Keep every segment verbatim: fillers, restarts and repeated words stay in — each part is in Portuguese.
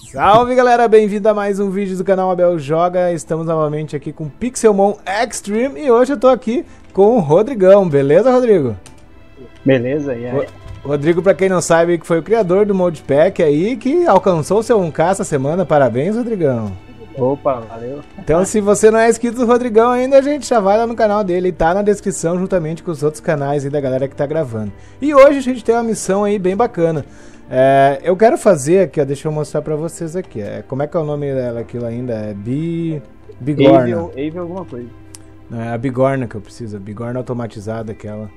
Salve galera, bem-vindo a mais um vídeo do canal Abel Joga. Estamos novamente aqui com Pixelmon Extreme e hoje eu tô aqui com o Rodrigão, beleza, Rodrigo? Beleza, e aí? O Rodrigo, pra quem não sabe, que foi o criador do Modpack aí, que alcançou seu um K essa semana, parabéns, Rodrigão. Opa, valeu. Então, se você não é inscrito no Rodrigão ainda, a gente já vai lá no canal dele e tá na descrição juntamente com os outros canais aí da galera que tá gravando. E hoje a gente tem uma missão aí bem bacana. É, eu quero fazer aqui, ó, deixa eu mostrar pra vocês aqui. É, como é que é o nome dela aquilo ainda? É Bi... Bigorna. Ave alguma coisa. Não, é a Bigorna que eu preciso, a Bigorna automatizada aquela.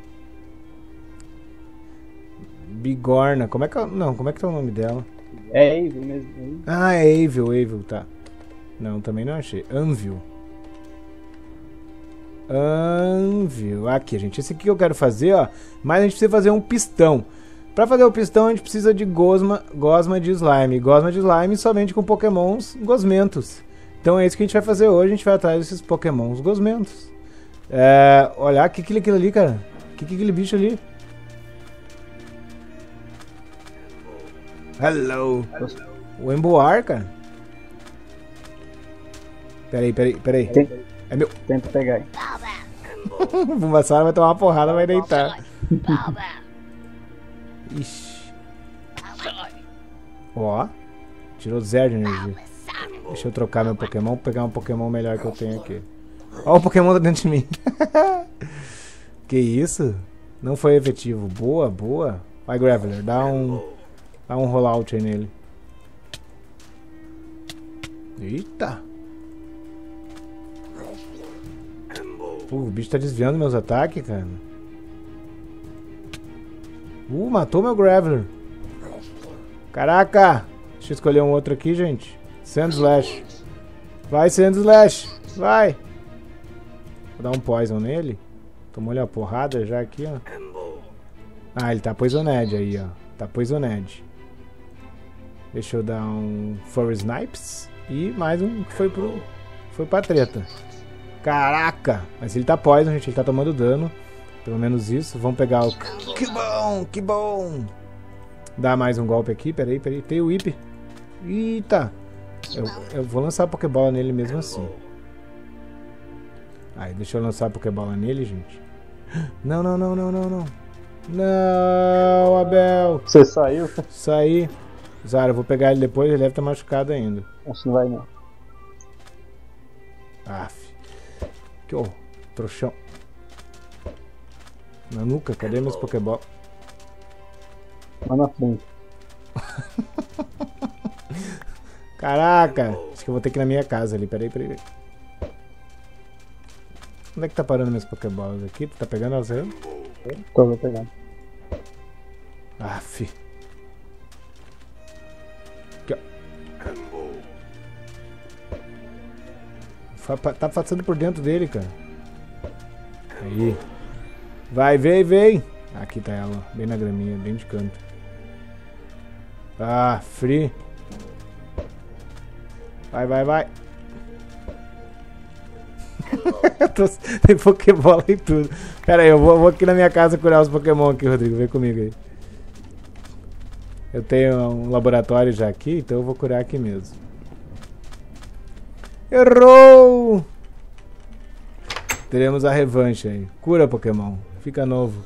Bigorna, como é que é, não, como é que tá o nome dela? É Ave mesmo. Ah, é Evil, Evil, tá. Não, também não achei. Anvil. Anvil. Aqui, gente. Esse aqui que eu quero fazer, ó. Mas a gente precisa fazer um pistão. Pra fazer o pistão, a gente precisa de gosma, gosma de slime. Gosma de slime somente com pokémons gosmentos. Então é isso que a gente vai fazer hoje. A gente vai atrás desses pokémons gosmentos. É, olha, o que que é aquilo ali, cara? O que que é aquele bicho ali? Hello. O Emboar, cara. Peraí, peraí, peraí. Tem, é meu. Tenta pegar aí. O Bulbasaur vai tomar uma porrada, vai deitar. Ixi. Ó. Tirou zero de energia. Deixa eu trocar meu Pokémon, pegar um Pokémon melhor que eu tenho aqui. Ó, o Pokémon tá dentro de mim. Que isso? Não foi efetivo. Boa, boa. Vai, Graveler, dá um. Dá um rollout aí nele. Eita. Pô, o bicho tá desviando meus ataques, cara. Uh, matou meu Graveler. Caraca. Deixa eu escolher um outro aqui, gente. Sandslash. Vai, Sandslash. Vai. Vou dar um Poison nele. Tomou-lhe a porrada já aqui, ó. Ah, ele tá Poisoned aí, ó. Tá Poisoned. Deixa eu dar um Furry Snipes. E mais um que foi pro... Foi pra treta. Caraca! Mas ele tá poison, gente. Ele tá tomando dano. Pelo menos isso. Vamos pegar o... Que bom! Que bom! Dá mais um golpe aqui. Peraí, peraí. Tem o Whip. Eita! Eu, eu vou lançar a Pokébola nele mesmo assim. Aí, deixa eu lançar a Pokébola nele, gente. Não, não, não, não, não, não. Não, Abel. Você saiu? Saí. Zara, eu vou pegar ele depois. Ele deve estar machucado ainda. Acho que não vai, não. Aff. Que oh, trouxão. Na nuca, cadê meus Pokéball? Lá na frente. Caraca! Acho que eu vou ter que ir na minha casa ali. Peraí, peraí. Onde é que tá parando meus Pokéballs aqui? Tu tá pegando elas aí? Tô, vou pegar. Aff. Aqui, ó. Tá passando por dentro dele, cara. Aí. Vai, vem, vem. Aqui tá ela, bem na graminha, bem de canto. Ah, free. Vai, vai, vai. Tem Pokébola e tudo. Pera aí, eu vou, vou aqui na minha casa curar os Pokémon aqui, Rodrigo. Vem comigo aí. Eu tenho um laboratório já aqui, então eu vou curar aqui mesmo. Errou! Teremos a revanche aí. Cura, Pokémon. Fica novo.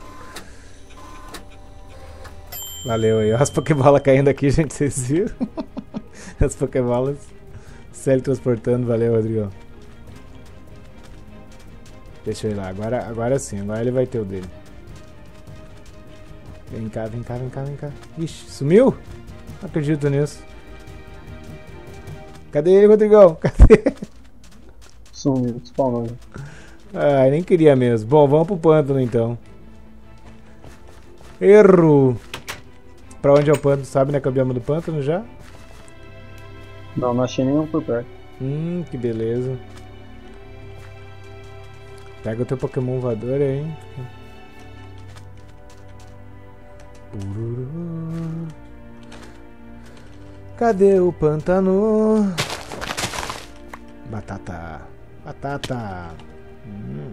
Valeu aí. Olha as Pokébolas caindo aqui, gente. Vocês viram? As Pokébolas se transportando. Valeu, Rodrigo. Deixa eu ir lá. Agora, agora sim. Agora ele vai ter o dele. Vem cá, vem cá, vem cá, vem cá. Ixi, sumiu? Não acredito nisso. Cadê ele, Rodrigão? Cadê? Sumiu, spawnou. Ah, nem queria mesmo. Bom, vamos pro pântano então. Erro! Pra onde é o pântano? Sabe, né? Que é o bioma do pântano já? Não, não achei nenhum por perto. Hum, que beleza. Pega o teu Pokémon voador aí, hein? Cadê o pântano? Batata. Batata. Hum.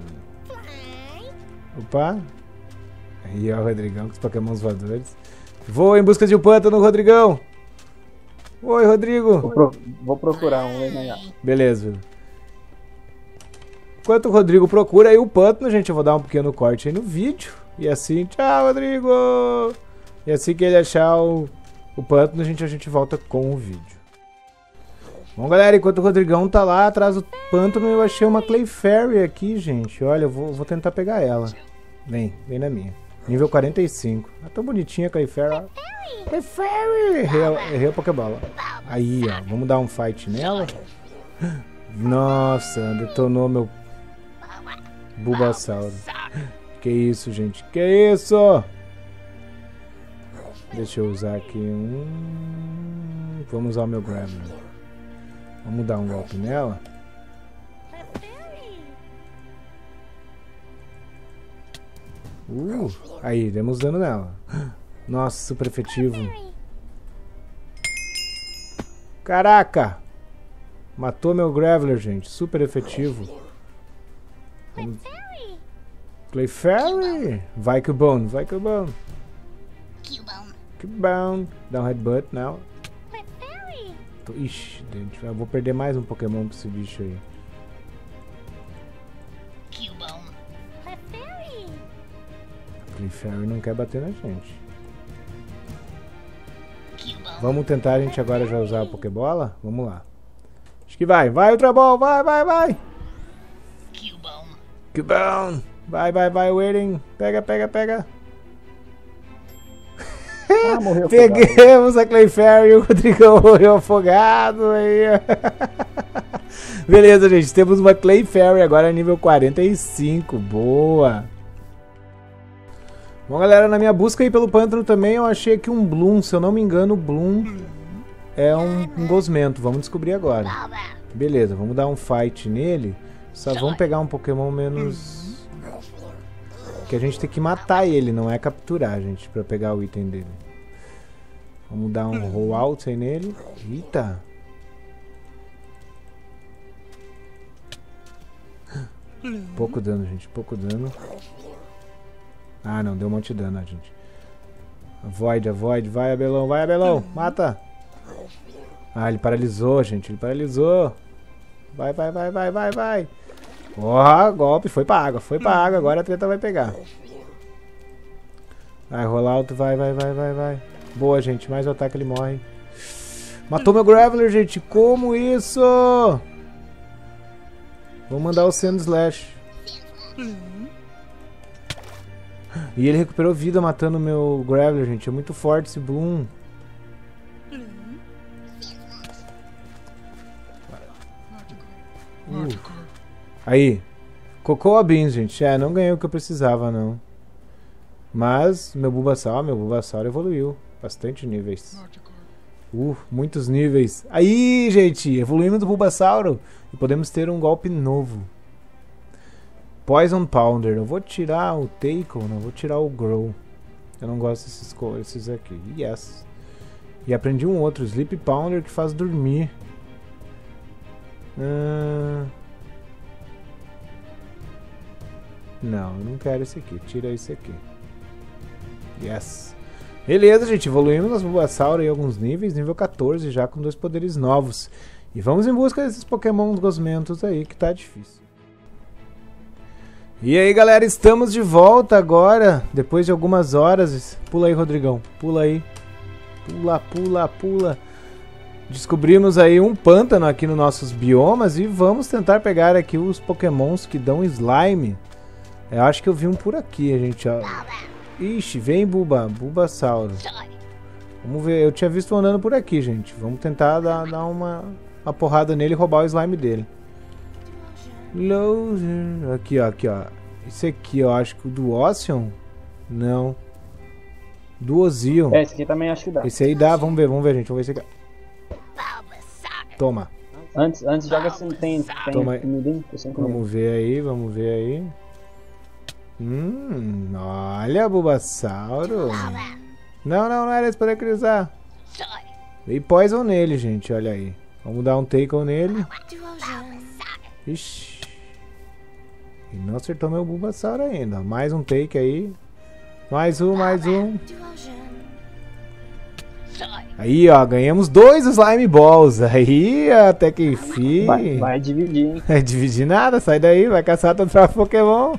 Opa. Aí, ó, o Rodrigão com os Pokémons voadores. Vou em busca de um pântano, Rodrigão. Oi, Rodrigo. Vou, pro, vou procurar um legal. Beleza. Enquanto o Rodrigo procura aí o pântano, gente, eu vou dar um pequeno corte aí no vídeo. E assim, tchau, Rodrigo! E assim que ele achar o, o pântano, a gente, a gente volta com o vídeo. Bom, galera, enquanto o Rodrigão tá lá atrás do pântano, eu achei uma Clefairy aqui, gente. Olha, eu vou, vou tentar pegar ela. Vem, vem na minha. Nível quarenta e cinco. Ah, tão bonitinha a Clefairy. Clefairy! Errei, errei a Pokébola. Aí, ó. Vamos dar um fight nela. Nossa, detonou meu Bulbasauro. Que isso, gente? Que isso? Deixa eu usar aqui um... Vamos usar o meu Graveler. Vamos dar um golpe nela. Uh, aí, demos dano nela. Nossa, super efetivo. Caraca! Matou meu Graveler, gente. Super efetivo. Vamos... Clefairy! Vai Cubone, vai Cubone. Cubone. Dá um headbutt nela. Ixi, gente, eu vou perder mais um Pokémon pra esse bicho aí. A Clefairy não quer bater na gente. Vamos tentar a gente agora já usar a Pokébola? Vamos lá. Acho que vai. Vai, Ultra Ball. Vai, vai, vai. Cubone. Vai, vai, vai, waiting. Pega, pega, pega. Ah, morreu Peguemos a Clefairy e o Rodrigão morreu afogado aí. Beleza, gente. Temos uma Clefairy agora nível quarenta e cinco. Boa. Bom, galera, na minha busca aí pelo pântano também eu achei aqui um Bloom. Se eu não me engano, o Bloom é um, um gosmento. Vamos descobrir agora. Beleza, vamos dar um fight nele. Só vamos pegar um Pokémon menos... Que a gente tem que matar ele, não é capturar, gente, pra pegar o item dele. Vamos dar um roll out aí nele. Eita! Pouco dano, gente, pouco dano. Ah, não, deu um monte de dano, gente. Avoid, avoid, vai, Abelão, vai, Abelão, mata! Ah, ele paralisou, gente, ele paralisou. Vai, vai, vai, vai, vai, vai. Ó, golpe, foi pra água, foi pra água, agora a treta vai pegar. Vai, rolar alto, vai, vai, vai, vai, vai. Boa, gente, mais um ataque ele morre. Matou meu Graveler, gente, como isso? Vou mandar o Sand Slash. E ele recuperou vida matando meu Graveler, gente, é muito forte esse Bloom. Uh. Aí, Cocoa Beans, gente. É, não ganhei o que eu precisava, não. Mas, meu Bulbasaur, meu Bulbasaur evoluiu. Bastante níveis. Uh, muitos níveis. Aí, gente, evoluímos do Bulbasauro. E podemos ter um golpe novo. Poison Pounder. Eu vou tirar o Tackle, não vou tirar o Grow. Eu não gosto desses, desses aqui. Yes. E aprendi um outro, Sleep Pounder, que faz dormir. Ah... Não, eu não quero esse aqui. Tira esse aqui. Yes. Beleza, gente. Evoluímos nosso Bulbasaur em alguns níveis. Nível quatorze já com dois poderes novos. E vamos em busca desses Pokémon gosmentos aí que tá difícil. E aí, galera. Estamos de volta agora. Depois de algumas horas. Pula aí, Rodrigão. Pula aí. Pula, pula, pula. Descobrimos aí um pântano aqui nos nossos biomas. E vamos tentar pegar aqui os Pokémons que dão slime. Eu acho que eu vi um por aqui, gente, ó. Ixi, vem, Buba. Bulbasauro. Vamos ver. Eu tinha visto um andando por aqui, gente. Vamos tentar dar, dar uma, uma porrada nele e roubar o slime dele. Loser. Aqui, ó. Aqui, ó. Esse aqui, ó. Acho que o do Ocean. Não. Do Ozion. É, esse aqui também acho que dá. Esse aí dá. Vamos ver, vamos ver, gente. Vamos ver esse aqui. Toma. Antes, antes joga assim, tem, tem Toma aí. comidinho, tem comida. Vamos ver aí, vamos ver aí. Hum, olha, Bulbasauro. Não, não, não era isso para cruzar. Dei Poison nele, gente, olha aí. Vamos dar um Tackle nele. Ixi. E não acertou meu Bulbasauro ainda. Mais um take aí. Mais um, mais um. Aí, ó, ganhamos dois slime balls. Aí, até que enfim. Vai, vai dividir, hein? É dividir nada, sai daí, vai caçar teu próprio Pokémon.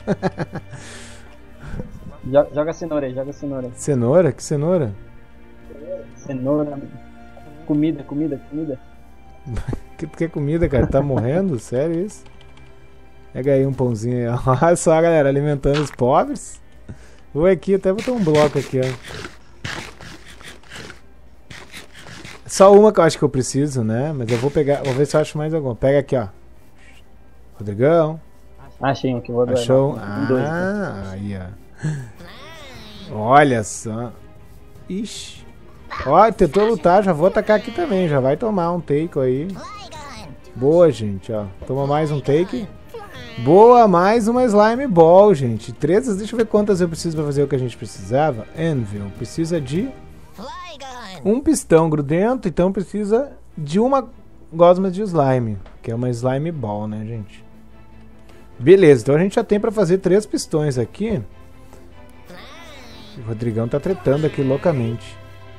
Joga, joga cenoura aí, joga cenoura. Cenoura? Que cenoura? Cenoura. Comida, comida, comida. Que, que comida, cara? Tá morrendo? Sério isso? Pega aí um pãozinho aí, ó. Olha só, galera, alimentando os pobres. Vou aqui, até botar um bloco aqui, ó. Só uma que eu acho que eu preciso, né? Mas eu vou pegar, vou ver se eu acho mais alguma. Pega aqui, ó. Rodrigão. Achei um que eu vou dar. Achou? Um, dois, Ah, aí, ó. Olha só. Ixi. Ó, tentou lutar, já vou atacar aqui também. Já vai tomar um take aí. Boa, gente, ó. Toma mais um take. Boa, mais uma slime ball, gente. Três, deixa eu ver quantas eu preciso pra fazer o que a gente precisava. Anvil, precisa de um pistão grudento, então precisa de uma gosma de slime, que é uma slime ball, né, gente? Beleza, então a gente já tem pra fazer três pistões aqui. O Rodrigão tá tretando aqui loucamente.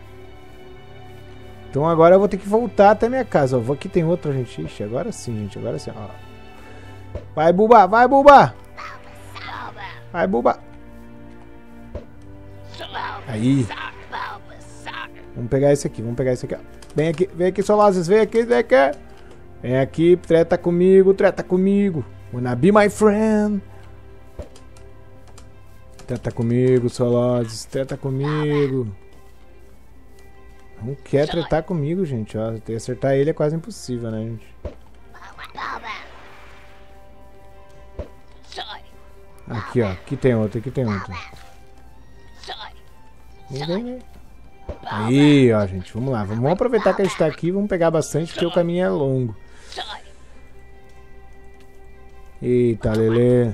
Então agora eu vou ter que voltar até minha casa. Ó, vou aqui, tem outro, gente. Ixi, agora sim, gente, agora sim, ó. Vai, Buba, vai, Buba! Vai, Buba! Aí. Vamos pegar esse aqui, vamos pegar esse aqui, ó. Vem aqui, vem aqui, Solazes, vem aqui, vem aqui. Vem aqui, treta comigo, treta comigo. Wanna be my friend. Treta comigo, Solazes, treta comigo. Não quer tretar comigo, gente, ó. Acertar ele é quase impossível, né, gente? Aqui, ó. Aqui tem outro, aqui tem outro. Vem, vem, vem. Aí, ó, gente, vamos lá. Vamos aproveitar que a gente tá aqui. Vamos pegar bastante, porque o caminho é longo. Eita, Lelê.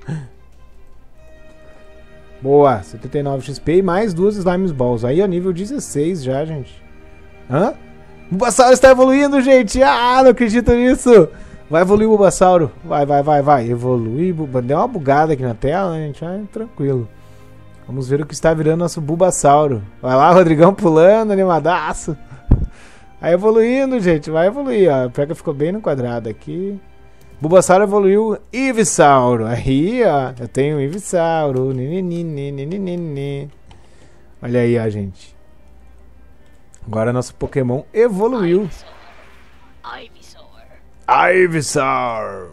Boa, setenta e nove X P e mais duas Slime Balls. Aí, ó, nível dezesseis já, gente. Hã? O Bulbasauro está evoluindo, gente. Ah, não acredito nisso. Vai evoluir o Bulbasauro. Vai, vai, vai, vai. Evoluir. Deu uma bugada aqui na tela, né, gente? Ah, tranquilo. Vamos ver o que está virando nosso Bulbasauro. Vai lá, Rodrigão pulando, animadaço. Vai evoluindo, gente. Vai evoluir, ó. A prega ficou bem no quadrado aqui. Bulbasauro evoluiu Ivysauro. Aí, ó. Eu tenho Ivysauro. Olha aí, ó, gente. Agora nosso Pokémon evoluiu. Ivysaur.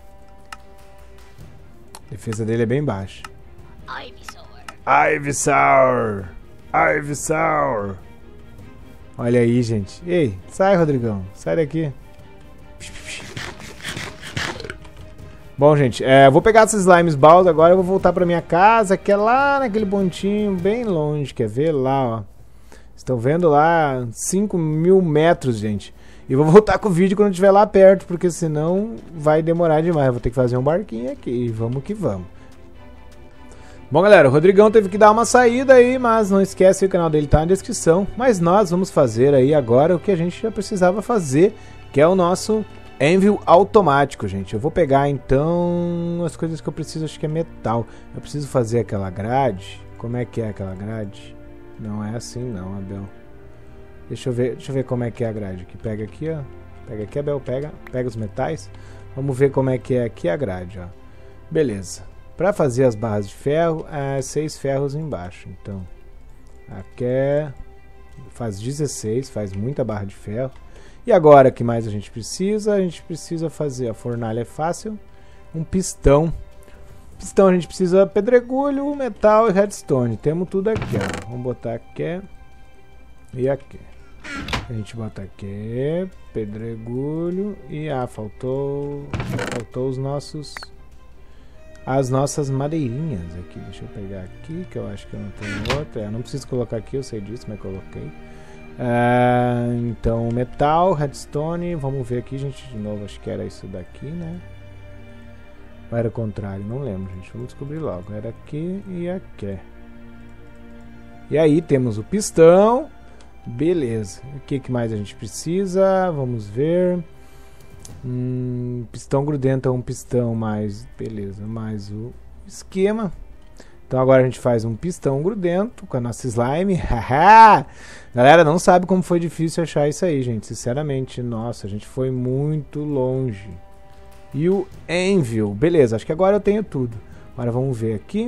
A defesa dele é bem baixa. Ivysaur. Ivysaur. Olha aí, gente. Ei, sai, Rodrigão. Sai daqui. Bom, gente, é, vou pegar esses Slimes Balls agora. Eu vou voltar pra minha casa, que é lá naquele pontinho bem longe. Quer ver? Lá, ó. Estão vendo lá? cinco mil metros, gente. E vou voltar com o vídeo quando estiver lá perto, porque senão vai demorar demais. Eu vou ter que fazer um barquinho aqui. Vamos que vamos. Bom, galera, o Rodrigão teve que dar uma saída aí, mas não esquece que o canal dele tá na descrição. Mas nós vamos fazer aí agora o que a gente já precisava fazer, que é o nosso Anvil automático, gente. Eu vou pegar, então, as coisas que eu preciso, acho que é metal. Eu preciso fazer aquela grade. Como é que é aquela grade? Não é assim não, Abel. Deixa eu ver, deixa eu ver como é que é a grade. Aqui, pega aqui, ó. Pega aqui, Abel, pega, pega os metais. Vamos ver como é que é aqui a grade, ó. Beleza. Para fazer as barras de ferro, é seis ferros embaixo. Então, aqui é, faz dezesseis, faz muita barra de ferro. E agora, o que mais a gente precisa? A gente precisa fazer, a fornalha é fácil, um pistão. Pistão a gente precisa pedregulho, metal e redstone. Temos tudo aqui, ó. Vamos botar aqui e aqui. A gente bota aqui, pedregulho e ah, faltou, faltou os nossos... As nossas madeirinhas aqui. Deixa eu pegar aqui, que eu acho que eu não tenho outra. Eu não preciso colocar aqui, eu sei disso, mas coloquei. Ah, então, metal, redstone. Vamos ver aqui, gente, de novo. Acho que era isso daqui, né? Ou era o contrário? Não lembro, gente. Vamos descobrir logo. Era aqui e aqui. E aí, temos o pistão. Beleza. O que, que mais a gente precisa? Vamos ver... Hum, pistão grudento é um pistão mais, beleza, mais o esquema. Então agora a gente faz um pistão grudento com a nossa slime. Haha! Galera, não sabe como foi difícil achar isso aí, gente. Sinceramente, nossa, a gente foi muito longe. E o Anvil. Beleza, acho que agora eu tenho tudo. Agora vamos ver aqui.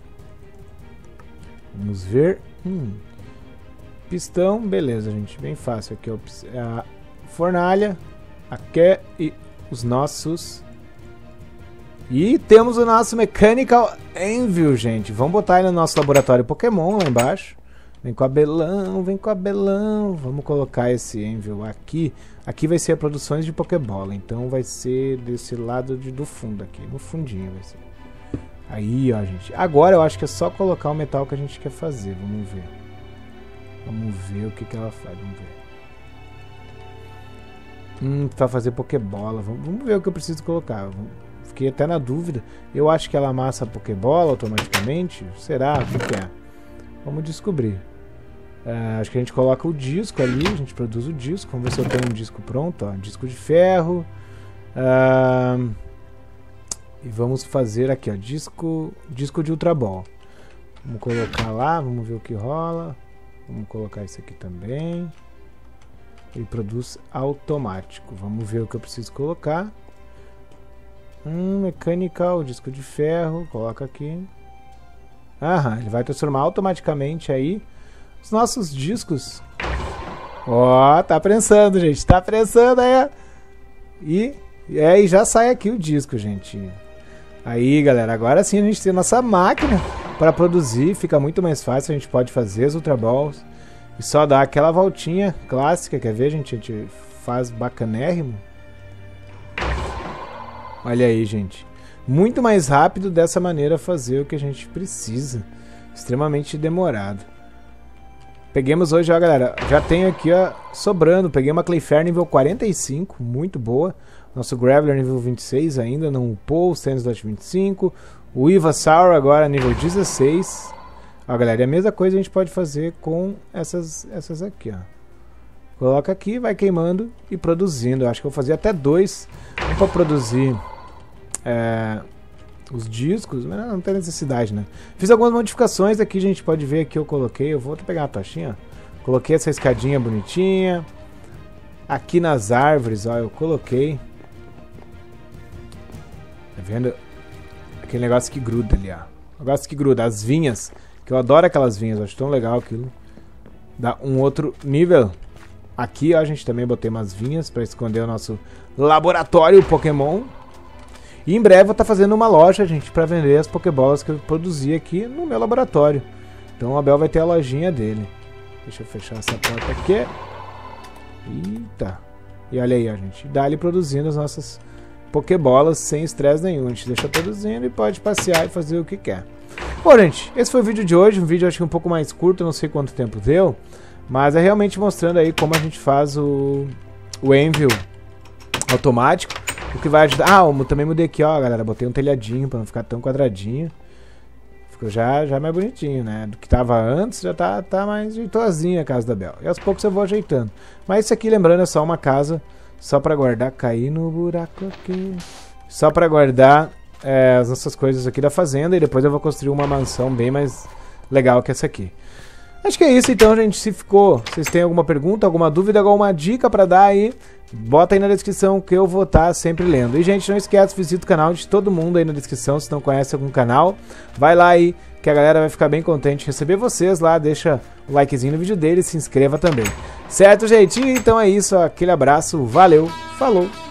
Vamos ver. Hum. Pistão, beleza, gente. Bem fácil. Aqui é a fornalha. Aqui e os nossos... E temos o nosso Mechanical Anvil, gente. Vamos botar ele no nosso laboratório Pokémon lá embaixo. Vem com abelão, vem com abelão. Vamos colocar esse Anvil aqui. Aqui vai ser a produções de Pokébola. Então vai ser desse lado de, do fundo aqui. No fundinho vai ser. Aí, ó, gente. Agora eu acho que é só colocar o metal que a gente quer fazer. Vamos ver. Vamos ver o que, que ela faz. Vamos ver. Hum, pra fazer Pokébola. Vamos, vamos ver o que eu preciso colocar. Fiquei até na dúvida. Eu acho que ela amassa a Pokébola automaticamente. Será? O que, que é? Vamos descobrir. Uh, acho que a gente coloca o disco ali. A gente produz o disco. Vamos ver se eu tenho um disco pronto. Ó. Disco de ferro. Uh, e vamos fazer aqui, ó. Disco, disco de Ultra Ball. Vamos colocar lá. Vamos ver o que rola. Vamos colocar isso aqui também. Ele produz automático. Vamos ver o que eu preciso colocar. Hum, mechanical, disco de ferro. Coloca aqui. Aham, ele vai transformar automaticamente aí os nossos discos. Ó, tá prensando, gente. Tá prensando aí. E, e aí já sai aqui o disco, gente. Aí, galera, agora sim a gente tem nossa máquina para produzir. Fica muito mais fácil. A gente pode fazer as Ultra Balls. E só dar aquela voltinha clássica. Quer ver, gente? A gente faz bacanérrimo. Olha aí, gente. Muito mais rápido dessa maneira fazer o que a gente precisa. Extremamente demorado. Peguemos hoje, ó, galera. Já tenho aqui, ó, sobrando. Peguei uma Clefairy nível quarenta e cinco. Muito boa. Nosso Graveler nível vinte e seis ainda não upou. O Sandslot vinte e cinco. O Ivysaur agora nível dezesseis. Ó, galera, e a mesma coisa a gente pode fazer com essas, essas aqui, ó. Coloca aqui, vai queimando e produzindo. Eu acho que eu vou fazer até dois. Um para produzir é, os discos, mas não tem necessidade, né? Fiz algumas modificações aqui, gente. Pode ver que eu coloquei. Eu vou até pegar a tochinha. Coloquei essa escadinha bonitinha. Aqui nas árvores, ó, eu coloquei. Tá vendo? Aquele negócio que gruda ali, ó. Negócio que gruda. As vinhas. Que eu adoro aquelas vinhas. Eu acho tão legal aquilo. Dá um outro nível. Aqui, ó, a gente também botei umas vinhas para esconder o nosso laboratório Pokémon. E em breve eu vou estar fazendo uma loja, gente, para vender as Pokébolas que eu produzi aqui no meu laboratório. Então o Abel vai ter a lojinha dele. Deixa eu fechar essa porta aqui. Eita. E olha aí, ó, gente. Dá ali produzindo as nossas Pokébolas sem estresse nenhum. A gente deixa produzindo e pode passear e fazer o que quer. Bom, gente, esse foi o vídeo de hoje. Um vídeo acho que um pouco mais curto, não sei quanto tempo deu. Mas é realmente mostrando aí como a gente faz o, o Anvil automático. O que vai ajudar... Ah, eu também mudei aqui, ó, galera. Botei um telhadinho pra não ficar tão quadradinho. Ficou já, já mais bonitinho, né? Do que tava antes, já tá, tá mais jeitosinha a casa da Bel. E aos poucos eu vou ajeitando. Mas isso aqui, lembrando, é só uma casa. Só pra guardar... Cair no buraco aqui. Só pra guardar é, as nossas coisas aqui da fazenda. E depois eu vou construir uma mansão bem mais legal que essa aqui. Acho que é isso então, gente. Se ficou, vocês têm alguma pergunta, alguma dúvida, alguma dica pra dar aí, bota aí na descrição que eu vou estar sempre lendo. E, gente, não esquece, visita o canal de todo mundo aí na descrição, se não conhece algum canal. Vai lá aí, que a galera vai ficar bem contente de receber vocês lá. Deixa o likezinho no vídeo dele e se inscreva também. Certo, gente? Então é isso. Aquele abraço. Valeu. Falou.